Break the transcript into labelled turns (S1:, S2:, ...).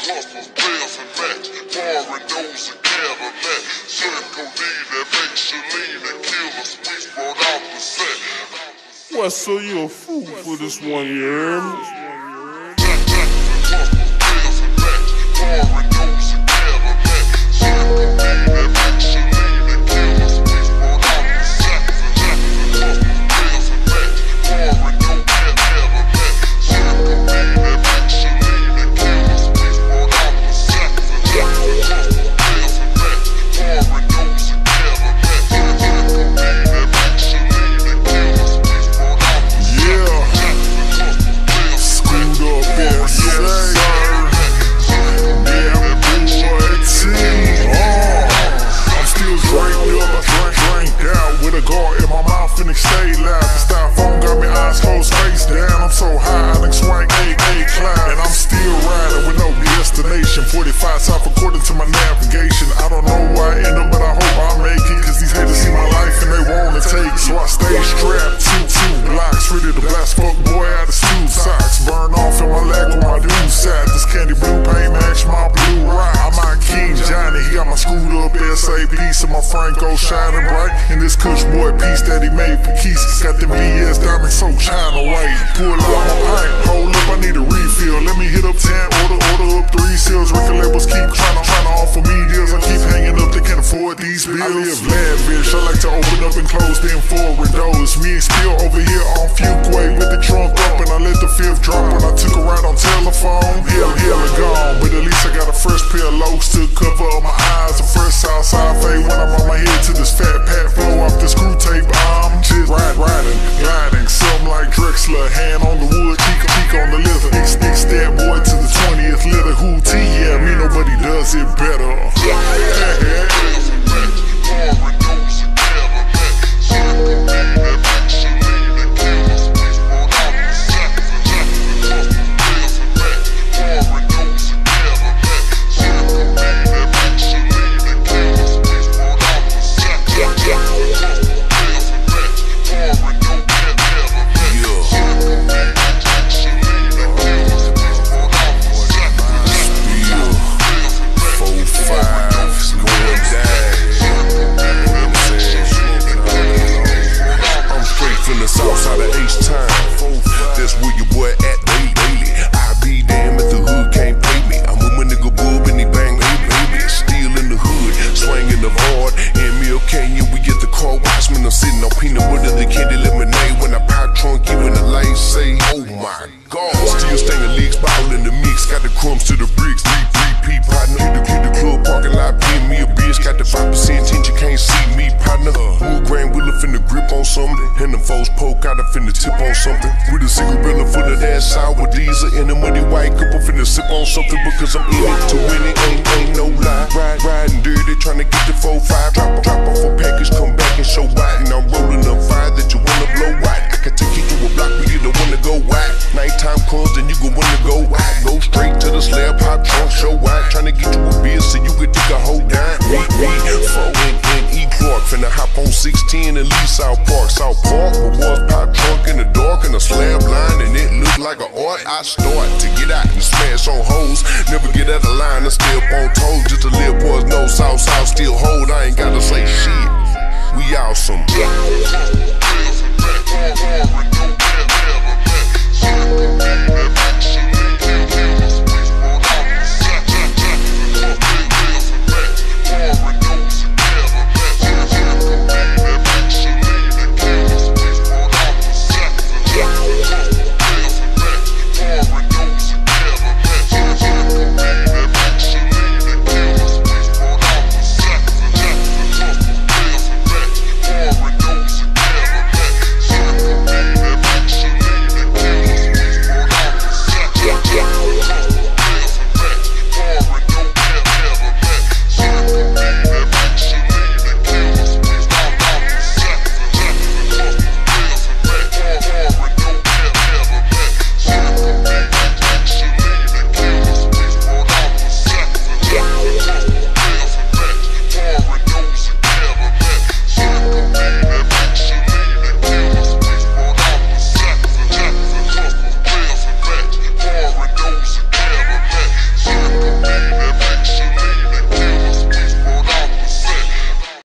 S1: hustlers, players and match, borrowing those and Cadillac, certain codeine that makes you lean and kill a squeeze brought out the set.
S2: What, so you a fool for this one, you hear me?
S1: Hustlers, players and match, borrowing those and Cadillac, certain codeine that makes you lean and kill a squeeze brought out the set. Hustlers, players and match, borrowing those and Cadillac, certain codeine that makes you lean and kill a squeeze brought out the set. Hustlers, players and match, borrowing those and Cadillac, certain codeine that makes you lean and kill a squeeze brought out the set.
S2: Screwed up, yes sir. I'm still drained up, drained out with a guard in my mouth and it stay loud. The styrofoam got me eyes closed, face down. I'm so high, I done swang a cloud. And I'm still riding with no destination. 45 south according to my navigation. I don't know where I end up, but I hope I make it. Cause these haters see my life and they wanna take. So I stay strapped, two blocks, ready to blast fuck boy out of stew socks. Burn off in my leg with my dude side. This candy blue paint match my blue rock. I'm my King Johnny, he got my screwed up SA piece and my Franco shining bright. And this Kush boy piece that he made for Keys. Got them VS diamonds so China white. Pull out my pipe, hold up, I need a refill. Let me hit up 10, order up 3 seals. Record labels keep trying to offer me deals. I keep hanging up, they can't afford these bills. I live lavish, I like to open up and close them forward doors. Me and Spill over here on Fuquay with the trunk up, and I let the fifth drop when I took a ride on telephone. Hella gone, but at least I got a fresh pair of locs to cover up my eyes. A fresh Southside fade when I'm on my head to this fat pat flow off the screw tape. I'm just riding, gliding, something like Drexler. Hand on the wood, cheek on the leather. X that boy to the 20th letter. Who T? Yeah, me nobody does it better.
S3: That's where your boy at daily. I be damn if the hood can't pay me. I'm with my nigga Bub and he bang baby. Still in the hood, swinging the hard. In Mill Canyon, we get the car wash. Man, I'm sitting on peanut butter, the candy lemonade. When I pop trunk, even the lights say, oh my God. Still staying leaks, ball in the mix. Got the crumbs to the bricks. 3P partner. Hit the club parking lot, pin me a bitch. Got the 5% tinge, you can't see me, partner. Wood grain wheeler finna grip on something. And them foes poke out, I finna tip on something. With a cigarette full of that sour diesel. And a muddy white couple finna sip on something. Because I'm in it to win it, ain't no lie. Riding dirty, tryna get the 4-5. Drop off a package, come back and show wide. And I'm rolling up fire that you wanna blow wide. I can take you to a block where you don't wanna go wide. Nighttime comes, then you gon' wanna go wide. Go straight to the slab, pop trunk, show wide. Tryna get you a beer so you can take a whole dime. Me, 4 and E Clark. Finna hop on 610 and leave South Park. But boys pop trunk in the dark and a slab line. And it look like an art. I start to get out and smash on hoes. Never get out of line, I stay up on toes. Just to live boys know South still hold. I ain't gotta say shit. We awesome.